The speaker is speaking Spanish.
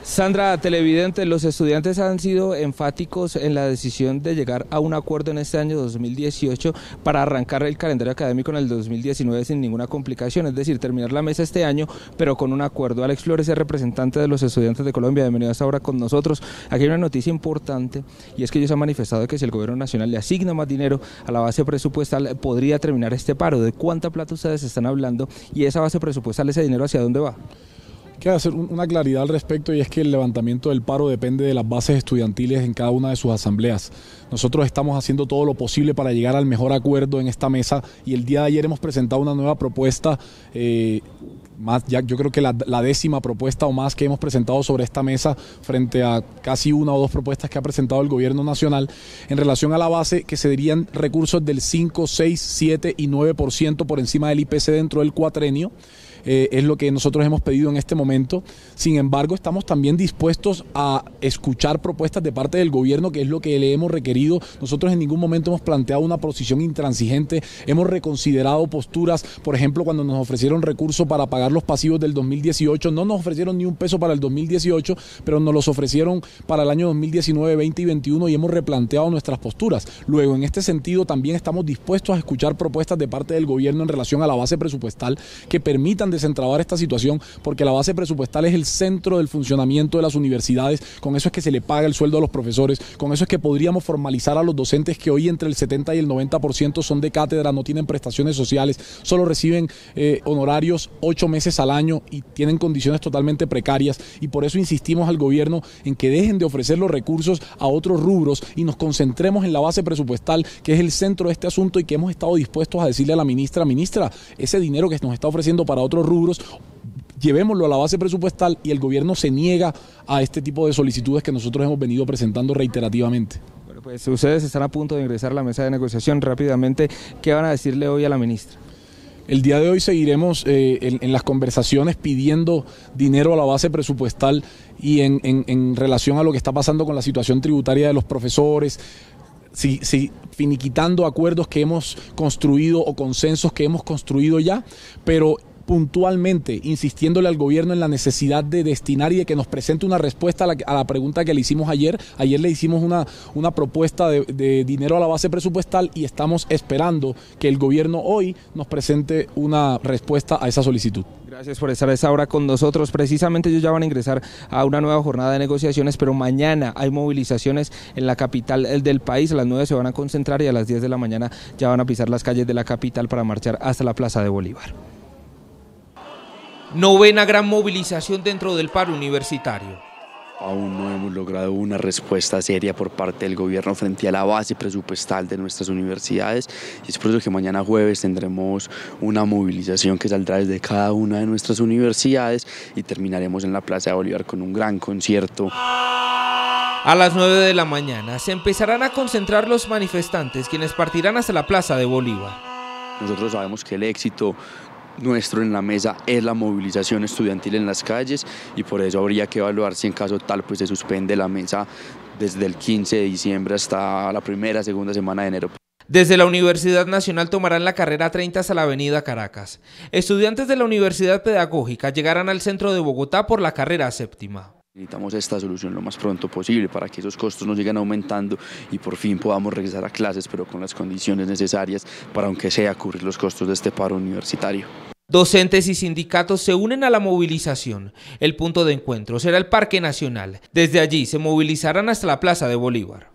Sandra, televidente, los estudiantes han sido enfáticos en la decisión de llegar a un acuerdo en este año 2018 para arrancar el calendario académico en el 2019 sin ninguna complicación, es decir, terminar la mesa este año, pero con un acuerdo. Alex Flores es representante de los estudiantes de Colombia, bienvenido hasta ahora con nosotros. Aquí hay una noticia importante y es que ellos han manifestado que si el gobierno nacional le asigna más dinero a la base presupuestal podría terminar este paro. ¿De cuánta plata ustedes están hablando y esa base presupuestal, ese dinero hacia dónde va? Quiero hacer una claridad al respecto, y es que el levantamiento del paro depende de las bases estudiantiles en cada una de sus asambleas. Nosotros estamos haciendo todo lo posible para llegar al mejor acuerdo en esta mesa, y el día de ayer hemos presentado una nueva propuesta, yo creo que la 10ª propuesta o más que hemos presentado sobre esta mesa frente a casi una o dos propuestas que ha presentado el gobierno nacional en relación a la base, que se darían recursos del 5, 6, 7 y 9% por encima del IPC dentro del cuatrenio. Es lo que nosotros hemos pedido en este momento. Sin embargo, estamos también dispuestos a escuchar propuestas de parte del gobierno, que es lo que le hemos requerido. Nosotros en ningún momento hemos planteado una posición intransigente, hemos reconsiderado posturas. Por ejemplo, cuando nos ofrecieron recursos para pagar los pasivos del 2018, no nos ofrecieron ni un peso para el 2018, pero nos los ofrecieron para el año 2019, 20 y 21, y hemos replanteado nuestras posturas. Luego, en este sentido, también estamos dispuestos a escuchar propuestas de parte del gobierno en relación a la base presupuestal que permitan desentrabar esta situación, porque la base presupuestal es el centro del funcionamiento de las universidades. Con eso es que se le paga el sueldo a los profesores, con eso es que podríamos formalizar a los docentes que hoy entre el 70 y el 90% son de cátedra, no tienen prestaciones sociales, solo reciben honorarios 8 meses al año y tienen condiciones totalmente precarias, y por eso insistimos al gobierno en que dejen de ofrecer los recursos a otros rubros y nos concentremos en la base presupuestal, que es el centro de este asunto, y que hemos estado dispuestos a decirle a la ministra, ese dinero que nos está ofreciendo para otros rubros, llevémoslo a la base presupuestal, y el gobierno se niega a este tipo de solicitudes que nosotros hemos venido presentando reiterativamente. Bueno, pues ustedes están a punto de ingresar a la mesa de negociación. Rápidamente, ¿qué van a decirle hoy a la ministra? El día de hoy seguiremos en las conversaciones pidiendo dinero a la base presupuestal y en relación a lo que está pasando con la situación tributaria de los profesores. Sí, finiquitando acuerdos que hemos construido o consensos que hemos construido ya, pero puntualmente insistiéndole al gobierno en la necesidad de destinar y de que nos presente una respuesta a la pregunta que le hicimos ayer. Ayer le hicimos una propuesta de dinero a la base presupuestal, y estamos esperando que el gobierno hoy nos presente una respuesta a esa solicitud. Gracias por estar a esta hora con nosotros. Precisamente ellos ya van a ingresar a una nueva jornada de negociaciones, pero mañana hay movilizaciones en la capital del país. A las 9 se van a concentrar y a las 10 de la mañana ya van a pisar las calles de la capital para marchar hasta la Plaza de Bolívar. Novena gran movilización dentro del paro universitario. Aún no hemos logrado una respuesta seria por parte del gobierno frente a la base presupuestal de nuestras universidades, y es por eso que mañana jueves tendremos una movilización que saldrá desde cada una de nuestras universidades y terminaremos en la Plaza de Bolívar con un gran concierto. A las 9 de la mañana se empezarán a concentrar los manifestantes, quienes partirán hasta la Plaza de Bolívar. Nosotros sabemos que el éxito nuestro en la mesa es la movilización estudiantil en las calles, y por eso habría que evaluar si en caso tal pues se suspende la mesa desde el 15 de diciembre hasta la segunda semana de enero. Desde la Universidad Nacional tomarán la carrera 30 hasta la avenida Caracas. Estudiantes de la Universidad Pedagógica llegarán al centro de Bogotá por la carrera 7ª. Necesitamos esta solución lo más pronto posible para que esos costos no sigan aumentando y por fin podamos regresar a clases, pero con las condiciones necesarias para, aunque sea, cubrir los costos de este paro universitario. Docentes y sindicatos se unen a la movilización. El punto de encuentro será el Parque Nacional. Desde allí se movilizarán hasta la Plaza de Bolívar.